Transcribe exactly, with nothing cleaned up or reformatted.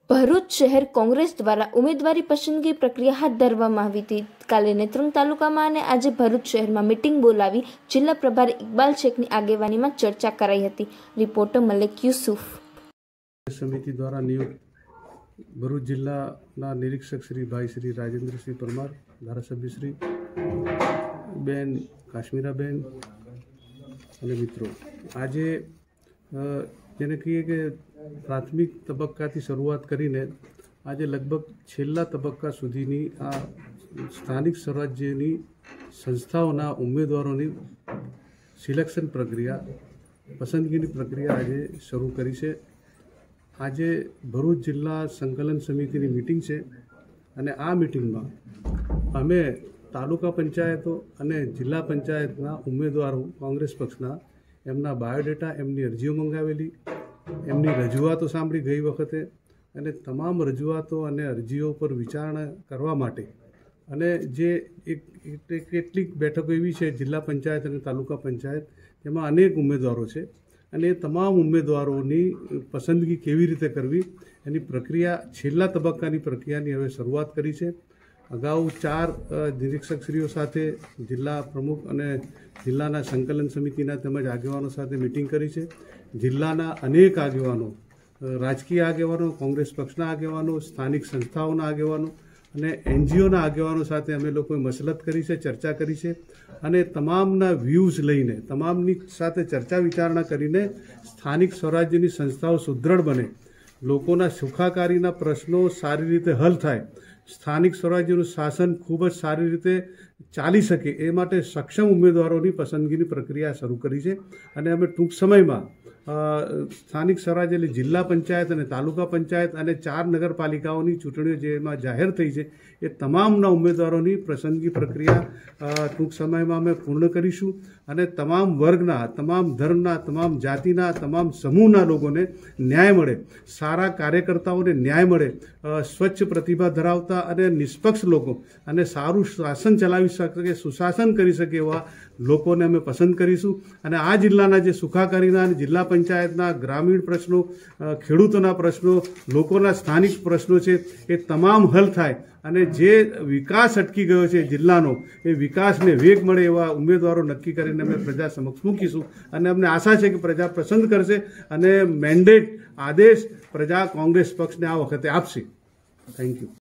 ભરૂચ શહેર કોંગ્રેસ દ્વારા ઉમેદવારી પસંદગી પ્રક્રિયા હાથ ધરવામાં આવી હતી। કાલે નેત્રંગ તાલુકામાં અને આજે ભરૂચ શહેરમાં મીટિંગ બોલાવી જિલ્લા પ્રભારી ઇકબાલ શેખની આગેવાનીમાં ચર્ચા કરાઈ હતી। રિપોર્ટર મલેક યુસુફ। સમિતિ દ્વારા નિયુક્ત ભરૂચ જિલ્લાના નિરીક્ષક શ્રી ભાઈ શ્રી રાજેન્દ્રસિંહ પરમાર, ધારાસભ્ય શ્રી બેન કાશ્મીરાબેન અને મિત્રો, આજે જેને કહીએ કે પ્રાથમિક તબક્કાથી શરૂઆત કરીને આજે લગભગ છેલ્લા તબક્કા સુધીની આ સ્થાનિક સ્વરાજ્યની સંસ્થાઓના ઉમેદવારોની સિલેક્શન પ્રક્રિયા, પસંદગીની પ્રક્રિયા આજે શરૂ કરી છે। આજે ભરૂચ જિલ્લા સંકલન સમિતિની મિટિંગ છે અને આ મિટિંગમાં અમે તાલુકા પંચાયતો અને જિલ્લા પંચાયતના ઉમેદવારો કોંગ્રેસ પક્ષના એમના બાયોડેટા, એમની અરજીઓ મંગાવેલી, એમની રજૂઆતો સાંભળી ગઈ વખતે અને તમામ રજૂઆતો અને અરજીઓ પર વિચારણા કરવા માટે અને જે એક કેટલીક બેઠકો એવી છે જિલ્લા પંચાયત અને તાલુકા પંચાયત તેમાં અનેક ઉમેદવારો છે અને એ તમામ ઉમેદવારોની પસંદગી કેવી રીતે કરવી એની પ્રક્રિયા, છેલ્લા તબક્કાની પ્રક્રિયાની હવે શરૂઆત કરી છે। અગાઉ ચાર નિરીક્ષકશ્રીઓ સાથે જિલ્લા પ્રમુખ અને જિલ્લાના સંકલન સમિતિના તેમજ આગેવાનો સાથે મિટિંગ કરી છે। જિલ્લાના અનેક આગેવાનો, રાજકીય આગેવાનો, કોંગ્રેસ પક્ષના આગેવાનો, સ્થાનિક સંસ્થાઓના આગેવાનો અને એનજીઓના આગેવાનો સાથે અમે લોકોએ મસલત કરી છે, ચર્ચા કરી છે અને તમામના વ્યૂઝ લઈને, તમામની સાથે ચર્ચા વિચારણા કરીને સ્થાનિક સ્વરાજ્યની સંસ્થાઓ સુદૃઢ બને, લોકોના સુખાકારીના પ્રશ્નો સારી રીતે હલ થાય, સ્થાનિક સ્વરાજ્યનું શાસન ખૂબ જ સારી રીતે ચાલી શકે એ માટે સક્ષમ ઉમેદવારોની પસંદગીની પ્રક્રિયા શરૂ કરી છે અને અમે ટૂંક સમયમાં સ્થાનિક સ્વરાજ્ય એટલે જિલ્લા પંચાયત અને તાલુકા પંચાયત અને ચાર નગરપાલિકાઓની ચૂંટણીઓ જેમાં જાહેર થઈ છે એ તમામના ઉમેદવારોની પસંદગી પ્રક્રિયા ટૂંક સમયમાં અમે પૂર્ણ કરીશું અને તમામ વર્ગના, તમામ ધર્મના, તમામ જાતિના, તમામ સમૂહના લોકોને ન્યાય મળે, સારા કાર્યકર્તાઓને ન્યાય મળે, સ્વચ્છ પ્રતિભા ધરાવતા અને નિષ્પક્ષ લોકો અને સારું શાસન ચલાવી શકે, સુશાસન કરી શકે એવા લોકોને અમે પસંદ કરીશું અને આ જિલ્લાના જે સુખાકારીના અને જિલ્લા પંચાયતના ગ્રામીણ પ્રશ્નો, ખેડૂતોના પ્રશ્નો, લોકોના સ્થાનિક પ્રશ્નો છે એ તમામ હલ થાય અને જે વિકાસ અટકી ગયો છે જિલ્લાનો એ વિકાસને વેગ મળે એવા ઉમેદવારો નક્કી કરીને અમે પ્રજા સમક્ષ મૂકીશું અને અમને આશા છે કે પ્રજા પસંદ કરશે અને મેન્ડેટ, આદેશ પ્રજા કોંગ્રેસ પક્ષને આ વખતે આપશે। Thank you.